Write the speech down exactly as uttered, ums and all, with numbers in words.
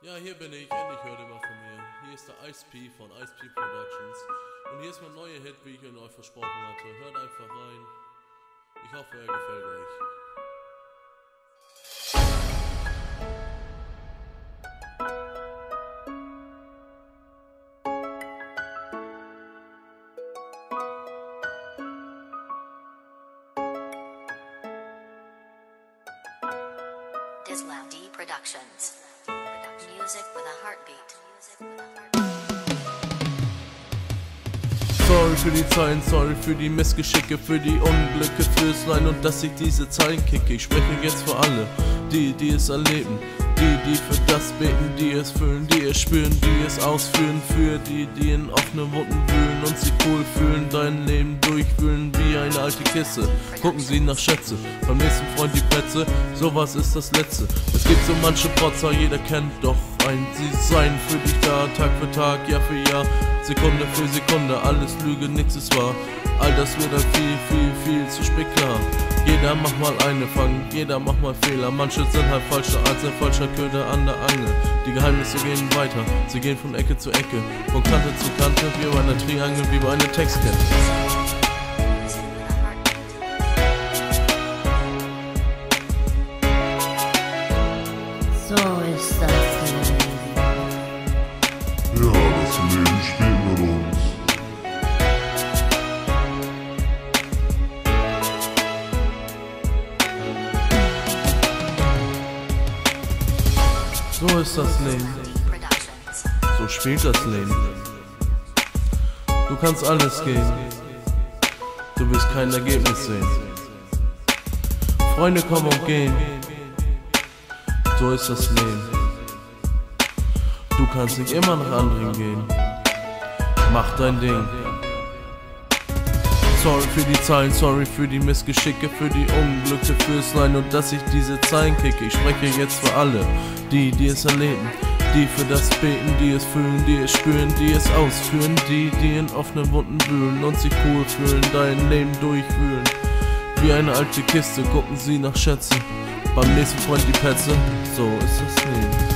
Ja, hier bin ich, endlich hört ihr mal von mir. Hier ist der Ice P von Ice P Productions. Und hier ist mein neuer Hit, wie ich ihn euch versprochen hatte. Hört einfach rein. Ich hoffe, er gefällt euch. Islam D Productions. Music with a heartbeat. Sorry für die Zeilen, sorry für die Missgeschicke, für die Unglücke, fürs Leid und dass ich diese Zeilen kicke. Ich spreche jetzt für alle, die, die es erleben, die, die für das beten, die es fühlen, die es spüren, die es ausführen, für die, die in offene Wunden wühlen und sich cool fühlen, dein Leben durchwühlen wie eine alte Kiste. Gucken sie nach Schätze, beim nächsten Freund die Plätze, sowas ist das Letzte. Es gibt so manche Protzer, jeder kennt doch einen, sie seien für dich da, Tag für Tag, Jahr für Jahr, Sekunde für Sekunde, alles Lüge, nix ist wahr. All das wird dann viel, viel, viel zu spät klar. Jeder macht mal eine Fang, jeder macht mal Fehler. Manche sind halt falscher als ein falscher Köder an der Angel. Die Geheimnisse gehen weiter, sie gehen von Ecke zu Ecke, von Kante zu Kante, wie bei einer Triangel, wie bei einer Textkette. So ist das Leben. Ja, das Leben spielt mit uns. So ist das Leben, so spielt das Leben. Du kannst alles geben, du wirst kein Ergebnis sehen. Freunde kommen und gehen, so ist das Leben. Du kannst nicht immer nach anderen gehen, mach dein Ding. Sorry für die Zeilen, sorry für die Missgeschicke, für die Unglücke, fürs Leid und dass ich diese Zeilen kicke. Ich spreche jetzt für alle, die, die es erleben, die für das beten, die es fühlen, die es spüren, die es ausführen, die, die in offenen Wunden wühlen und sich cool fühlen, dein Leben durchwühlen. Wie eine alte Kiste gucken sie nach Schätzen, beim nächsten Freund die Petze, so ist das Leben.